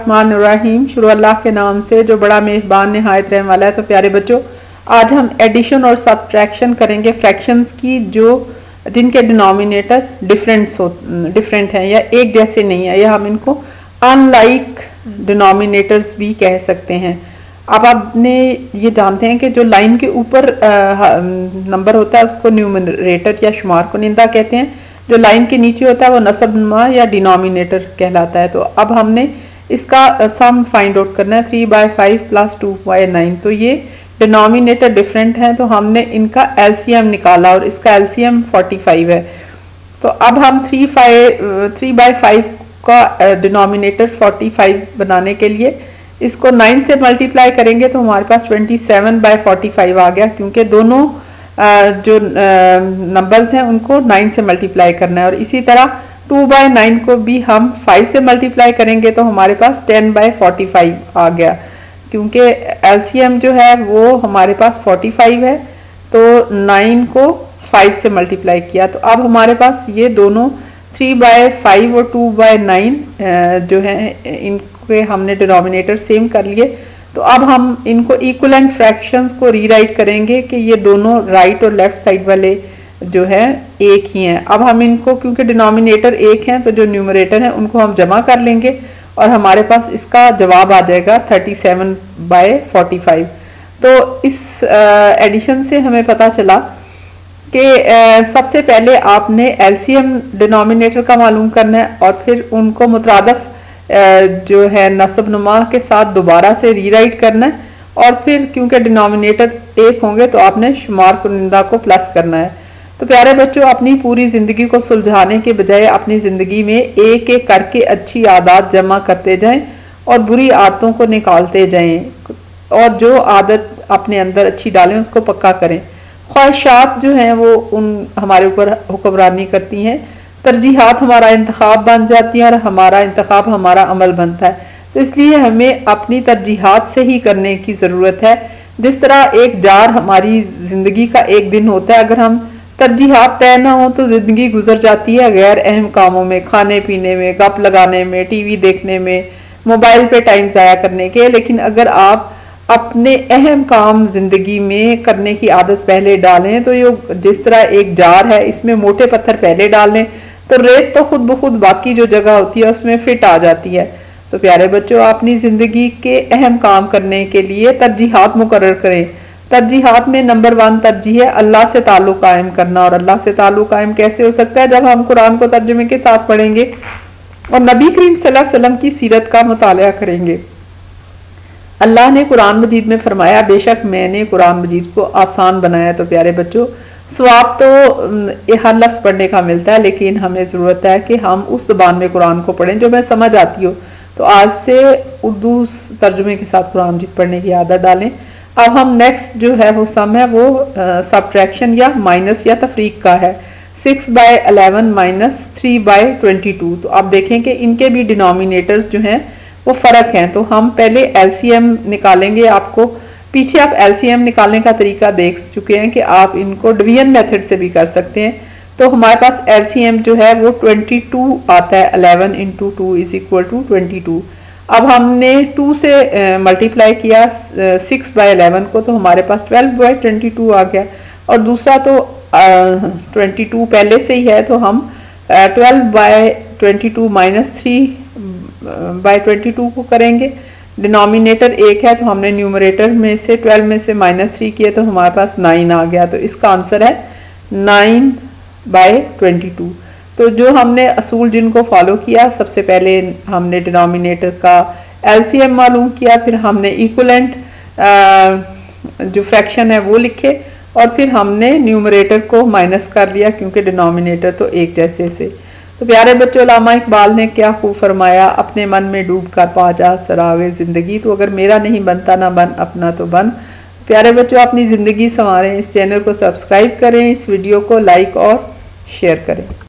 बिस्मिल्लाहिर्रहमानिर्रहीम। शुरू अल्लाह के नाम से जो बड़ा मेहरबान निहायत रहने वाला है। तो प्यारे बच्चों, आज हम एडिशन और सब्ट्रैक्शन करेंगे फ्रैक्शंस की जो जिनके डिनोमिनेटर डिफरेंट हैं या एक जैसे नहीं है, या हम इनको अनलाइक डिनोमिनेटर्स भी कह सकते हैं। अब आपने ये जानते हैं कि जो लाइन के ऊपर नंबर होता है उसको न्यूमरेटर या शुमार कुनिंदा कहते हैं, जो लाइन के नीचे होता है वो नसब नुमा या डिनोमिनेटर कहलाता है। तो अब हमने इसका सम फाइंड आउट करना है, 3/5 + 2/9। तो ये डिनोमिनेटर डिफरेंट है, तो हमने इनका एलसीएम निकाला और इसका एलसीएम 45 है। तो अब हम 3/5 का डिनोमिनेटर 45 बनाने के लिए इसको 9 से मल्टीप्लाई करेंगे तो हमारे पास 27/45 आ गया, क्योंकि दोनों जो नंबर्स हैं उनको 9 से मल्टीप्लाई करना है। और इसी तरह 2/9 को भी हम 5 से मल्टीप्लाई करेंगे तो हमारे पास 10/45 आ गया, क्योंकि एलसीएम जो है वो हमारे पास 45 है। तो 9 को 5 से मल्टीप्लाई किया, तो अब हमारे पास ये दोनों 3/5 और 2/9 जो है इनके हमने डिनोमिनेटर सेम कर लिए। तो अब हम इनको इक्वलेंट फ्रैक्शंस को रीराइट करेंगे कि ये दोनों राइट और लेफ्ट साइड वाले जो है एक ही हैं। अब हम इनको, क्योंकि डिनोमिनेटर एक हैं, तो जो न्यूमरेटर हैं उनको हम जमा कर लेंगे और हमारे पास इसका जवाब आ जाएगा 37/45। तो इस एडिशन से हमें पता चला कि सबसे पहले आपने एलसीएम डिनोमिनेटर का मालूम करना है और फिर उनको मुतरादफ जो है नसब नुमा के साथ दोबारा से रीराइट करना है, और फिर क्योंकि डिनोमिनेटर एक होंगे तो आपने शुमार कुनिंदा को प्लस करना है। तो प्यारे बच्चों, अपनी पूरी जिंदगी को सुलझाने के बजाय अपनी जिंदगी में एक एक करके अच्छी आदत जमा करते जाएं और बुरी आदतों को निकालते जाएं, और जो आदत अपने अंदर अच्छी डालें उसको पक्का करें। ख्वाहिशात जो हैं वो हमारे ऊपर हुक्मरानी करती हैं, तरजीहात हमारा इंतखाब बन जाती है और हमारा इंतखाब हमारा अमल बनता है। तो इसलिए हमें अपनी तरजीहात से ही करने की ज़रूरत है। जिस तरह एक जार हमारी ज़िंदगी का एक दिन होता है, अगर हम तरजीहात तय ना हो तो ज़िंदगी गुजर जाती है गैर अहम कामों में, खाने पीने में, गप लगाने में, टीवी देखने में, मोबाइल पे टाइम ज़ाया करने के। लेकिन अगर आप अपने अहम काम जिंदगी में करने की आदत पहले डालें, तो ये जिस तरह एक जार है इसमें मोटे पत्थर पहले डाल लें तो रेत तो खुद ब खुद बाकी जो जगह होती है उसमें फिट आ जाती है। तो प्यारे बच्चों, अपनी जिंदगी के अहम काम करने के लिए तरजीहात मुकर्रर करें। तरजीहात में नंबर 1 तरजीह है अल्लाह से ताल्लुक कायम करना। और अल्लाह से ताल्लुक कायम कैसे हो सकता है? जब हम कुरान को तर्जुमे के साथ पढ़ेंगे और नबी करीम सल्लल्लाहु अलैहि वसल्लम की सीरत का मुतालिया करेंगे। अल्लाह ने कुरान मजीद में फरमाया, बेशक मैंने कुरान मजीद को आसान बनाया। तो प्यारे बच्चों, स्वाब तो हर लफ्ज़ पढ़ने का मिलता है, लेकिन हमें ज़रूरत है कि हम उस ज़बान में कुरान को पढ़ें जो हमें समझ आती हो। तो आज से उर्दू तर्जुमे के साथ कुरान मजीद पढ़ने की आदत डालें। अब हम नेक्स्ट जो है वो सम है वो सब्ट्रैक्शन या माइनस या तफरीक का है। 6/11 - 3/22। तो आप देखें कि इनके भी डिनोमिनेटर्स जो हैं वो फ़र्क हैं। तो हम पहले एलसीएम निकालेंगे। आपको पीछे आप एलसीएम निकालने का तरीका देख चुके हैं कि आप इनको डिवीजन मेथड से भी कर सकते हैं। तो हमारे पास एलसीएम जो है वो 22 आता है। 11 × 2 = 22। अब हमने 2 से मल्टीप्लाई किया 6/11 को, तो हमारे पास 12/22 आ गया। और दूसरा तो 22 पहले से ही है, तो हम 12/22 - 3/22 को करेंगे। डिनोमिनेटर एक है तो हमने न्यूमरेटर में से 12 में से -3 किए तो हमारे पास 9 आ गया। तो इसका आंसर है 9/22। तो जो हमने असूल जिनको फॉलो किया, सबसे पहले हमने डिनोमिनेटर का एलसीएम मालूम किया, फिर हमने इक्वलेंट जो फ्रैक्शन है वो लिखे, और फिर हमने न्यूमरेटर को माइनस कर लिया क्योंकि डिनोमिनेटर तो एक जैसे से। तो प्यारे बच्चों, अल्लामा इकबाल ने क्या खूब फरमाया, अपने मन में डूब कर पा जा सरागे जिंदगी। तो अगर मेरा नहीं बनता ना बन अपना तो बन। प्यारे बच्चों, अपनी ज़िंदगी संवारें। इस चैनल को सब्सक्राइब करें, इस वीडियो को लाइक और शेयर करें।